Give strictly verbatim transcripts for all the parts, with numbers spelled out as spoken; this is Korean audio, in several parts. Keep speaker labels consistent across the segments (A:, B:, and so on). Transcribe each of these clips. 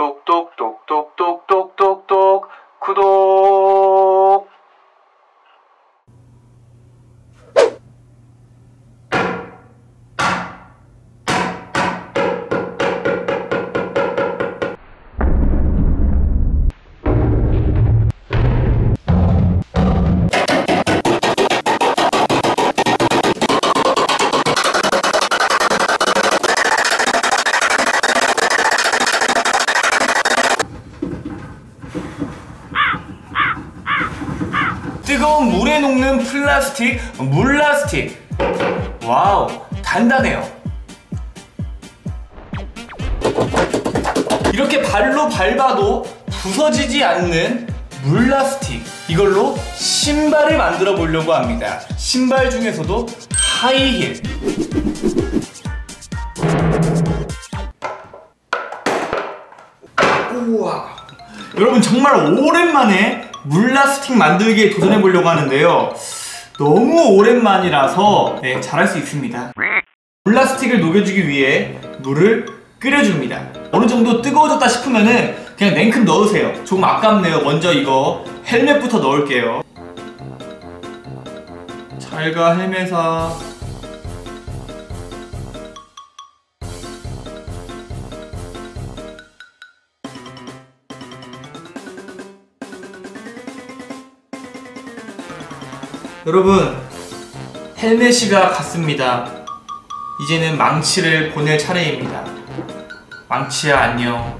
A: 똑똑똑똑똑똑똑똑 구독.
B: 뜨거운 물에 녹는 플라스틱, 물라스틱. 와우, 단단해요. 이렇게 발로 밟아도 부서지지 않는 물라스틱. 이걸로 신발을 만들어 보려고 합니다. 신발 중에서도 하이힐. 우와. 여러분, 정말 오랜만에 물라스틱 만들기에 도전해 보려고 하는데요. 너무 오랜만이라서 네, 잘할 수 있습니다. 물라스틱을 녹여주기 위해 물을 끓여줍니다. 어느 정도 뜨거워졌다 싶으면은 그냥 냉큼 넣으세요. 조금 아깝네요. 먼저 이거 헬멧부터 넣을게요. 잘가 헬멧아. 여러분, 헬멧이가 갔습니다. 이제는 망치를 보낼 차례입니다. 망치야, 안녕.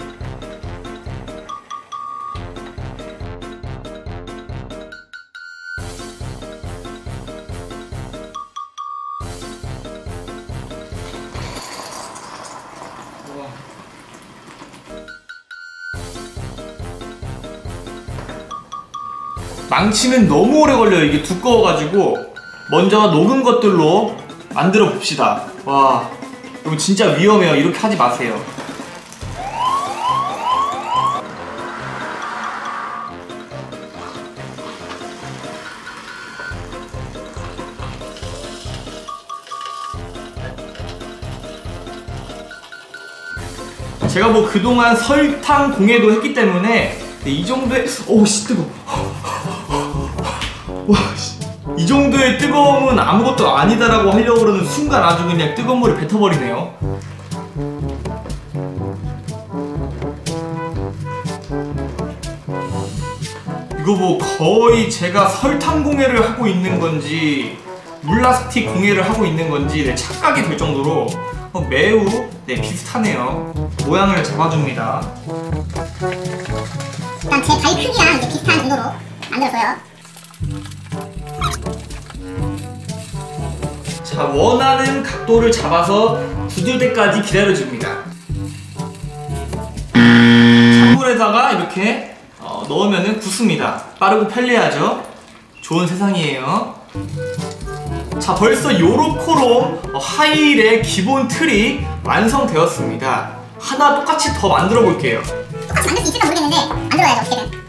B: 망치는 너무 오래 걸려요. 이게 두꺼워가지고 먼저 녹은 것들로 만들어 봅시다. 와, 여러분 진짜 위험해요. 이렇게 하지 마세요. 제가 뭐 그동안 설탕 공예도 했기 때문에 이 정도의 오씨 뜨거. 와, 이 정도의 뜨거움은 아무것도 아니다라고 하려고 그러는 순간 아주 그냥 뜨거운 물을 뱉어버리네요. 이거 뭐 거의 제가 설탕 공예를 하고 있는 건지 물라스틱 공예를 하고 있는 건지 네, 착각이 될 정도로 어, 매우 네, 비슷하네요. 모양을 잡아줍니다.
C: 일단 제 발 크기랑 이제 비슷한 정도로 만들어줘요.
B: 자, 원하는 각도를 잡아서 굳을 때까지 기다려줍니다. 찬물에다가 이렇게 어, 넣으면 굳습니다. 빠르고 편리하죠? 좋은 세상이에요. 자, 벌써 요로코롬 어, 하이힐의 기본 틀이 완성되었습니다. 하나 똑같이 더 만들어 볼게요.
C: 똑같이 만들 수 있을까 모르겠는데 만들어야죠, 어떻게든.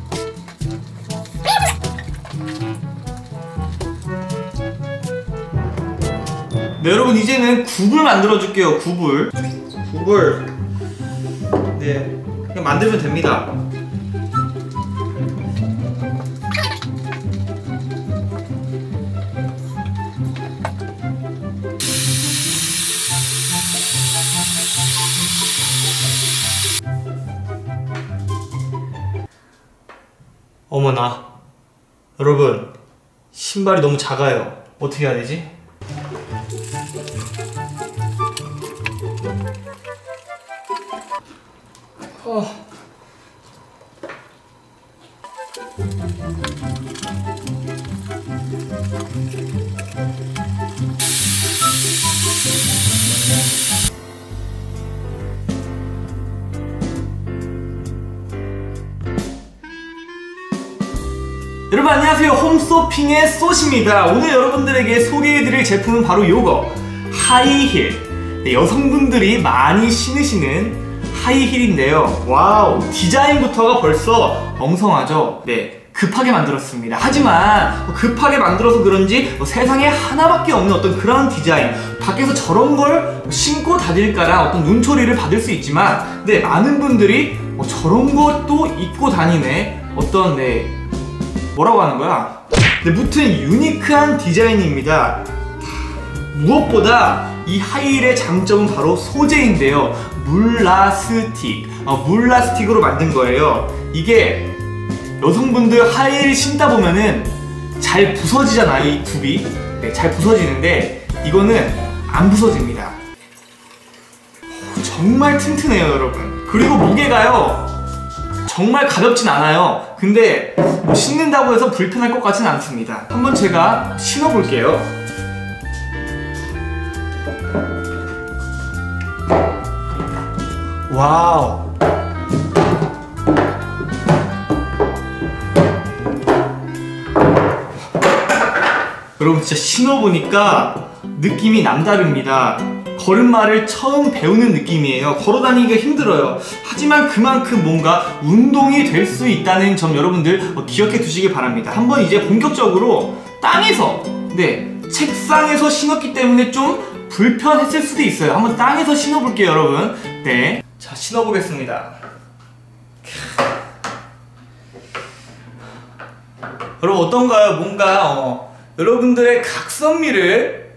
B: 네, 여러분 이제는 굽을 만들어 줄게요. 굽을 굽을 네, 그냥 만들면 됩니다. 어머나, 여러분 신발이 너무 작아요. 어떻게 해야 되지? 어. 여러분 안녕하세요. 홈쇼핑의 쏘시입니다. 오늘 여러분들에게 소개해드릴 제품은 바로 요거 하이힐. 네, 여성분들이 많이 신으시는 하이힐인데요. 와우, 디자인부터가 벌써 엉성하죠? 네, 급하게 만들었습니다. 하지만 급하게 만들어서 그런지 세상에 하나밖에 없는 어떤 그런 디자인, 밖에서 저런 걸 신고 다닐까라 어떤 눈초리를 받을 수 있지만, 네, 많은 분들이 어, 저런 것도 입고 다니네, 어떤, 네, 뭐라고 하는 거야? 네, 무튼 유니크한 디자인입니다. 무엇보다 이 하이힐의 장점은 바로 소재인데요. 물라스틱, 어, 물라스틱으로 만든 거예요. 이게 여성분들 하이힐 신다 보면은 잘 부서지잖아요, 이 굽이. 네, 잘 부서지는데 이거는 안 부서집니다. 오, 정말 튼튼해요, 여러분. 그리고 무게가요, 정말 가볍진 않아요. 근데 뭐 신는다고 해서 불편할 것 같지는 않습니다. 한번 제가 신어볼게요. 와우. 여러분, 진짜 신어보니까 느낌이 남다릅니다. 걸음마를 처음 배우는 느낌이에요. 걸어다니기가 힘들어요. 하지만 그만큼 뭔가 운동이 될 수 있다는 점 여러분들 기억해 두시기 바랍니다. 한번 이제 본격적으로 땅에서, 네, 책상에서 신었기 때문에 좀 불편했을 수도 있어요. 한번 땅에서 신어볼게요, 여러분. 네, 자, 신어보겠습니다. 여러분, 어떤가요? 뭔가 어, 여러분들의 각선미를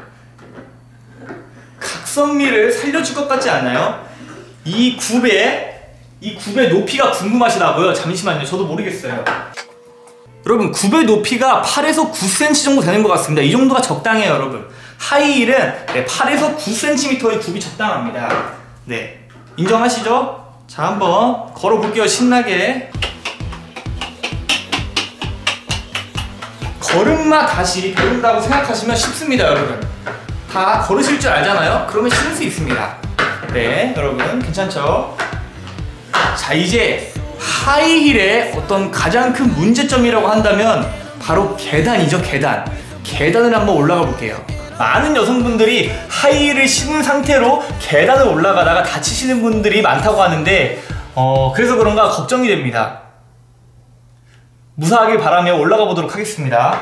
B: 각선미를 살려줄 것 같지 않나요? 이 굽의 이 굽의 높이가 궁금하시다고요? 잠시만요, 저도 모르겠어요. 여러분, 굽의 높이가 팔에서 구 센티미터 정도 되는 것 같습니다. 이 정도가 적당해요, 여러분. 하이힐은 네, 팔에서 구 센티미터의 굽이 적당합니다. 네, 인정하시죠? 자, 한번 걸어볼게요, 신나게. 걸음마 다시 배운다고 생각하시면 쉽습니다, 여러분. 다 걸으실 줄 알잖아요? 그러면 신을 수 있습니다. 네, 여러분, 괜찮죠? 자, 이제 하이힐의 어떤 가장 큰 문제점이라고 한다면 바로 계단이죠, 계단. 계단을 한번 올라가 볼게요. 많은 여성분들이 하이힐을 신은 상태로 계단을 올라가다가 다치시는 분들이 많다고 하는데 어, 그래서 그런가 걱정이 됩니다. 무사하길 바라며 올라가 보도록 하겠습니다.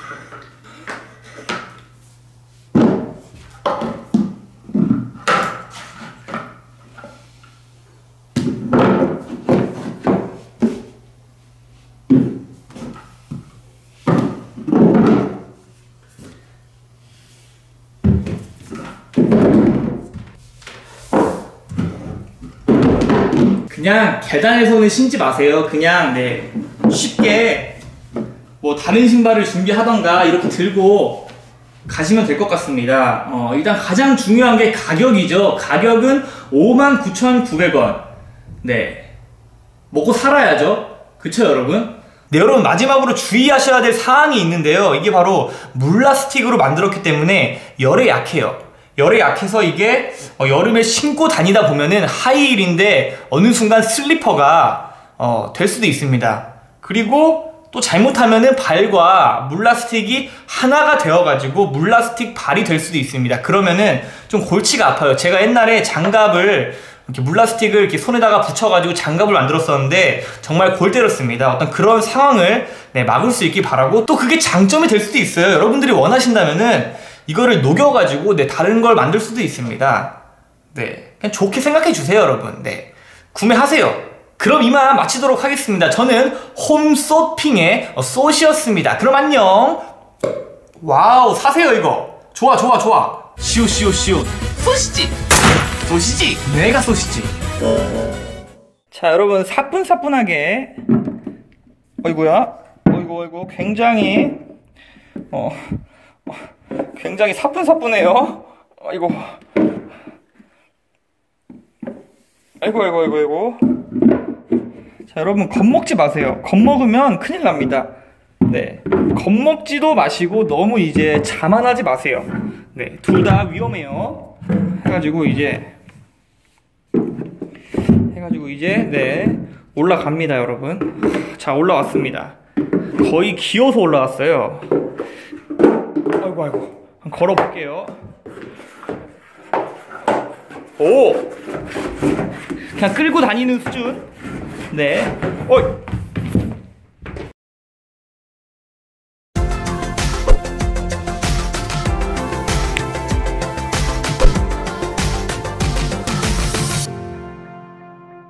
B: 그냥 계단에서는 신지 마세요. 그냥 네, 쉽게 뭐 다른 신발을 준비하던가 이렇게 들고 가시면 될 것 같습니다. 어, 일단 가장 중요한 게 가격이죠. 가격은 오만 구천구백 원. 네, 먹고 살아야죠. 그쵸, 여러분? 네, 여러분, 마지막으로 주의하셔야 될 사항이 있는데요. 이게 바로 물라스틱으로 만들었기 때문에 열에 약해요. 열에 약해서 이게 어, 여름에 신고 다니다 보면은 하이힐인데 어느 순간 슬리퍼가 어, 될 수도 있습니다. 그리고 또 잘못하면은 발과 물라스틱이 하나가 되어가지고 물라스틱 발이 될 수도 있습니다. 그러면은 좀 골치가 아파요. 제가 옛날에 장갑을 이렇게 물라스틱을 이렇게 손에다가 붙여가지고 장갑을 만들었었는데 정말 골 때렸습니다. 어떤 그런 상황을 네, 막을 수 있길 바라고, 또 그게 장점이 될 수도 있어요. 여러분들이 원하신다면은 이거를 녹여가지고 네, 다른 걸 만들 수도 있습니다. 네, 그냥 좋게 생각해 주세요, 여러분. 네, 구매하세요. 그럼 이만 마치도록 하겠습니다. 저는 홈쇼핑의 쏘시였습니다. 그럼 안녕. 와우, 사세요 이거. 좋아 좋아 좋아. 시오 시오 시오. 쏘시지 쏘시지 내가 쏘시지. 자, 여러분, 사뿐사뿐하게, 어이구야, 어이구 어이구, 굉장히 어 굉장히 사뿐사뿐해요. 아이고, 아이고, 아이고, 아이고, 아이고. 자, 여러분, 겁먹지 마세요. 겁먹으면 큰일 납니다. 네, 겁먹지도 마시고 너무 이제 자만하지 마세요. 네, 둘 다 위험해요. 해가지고 이제 해가지고 이제 네, 올라갑니다, 여러분. 자, 올라왔습니다. 거의 기어서 올라왔어요. 아이고 아이고, 한번 걸어볼게요. 오, 그냥 끌고 다니는 수준. 네, 어이.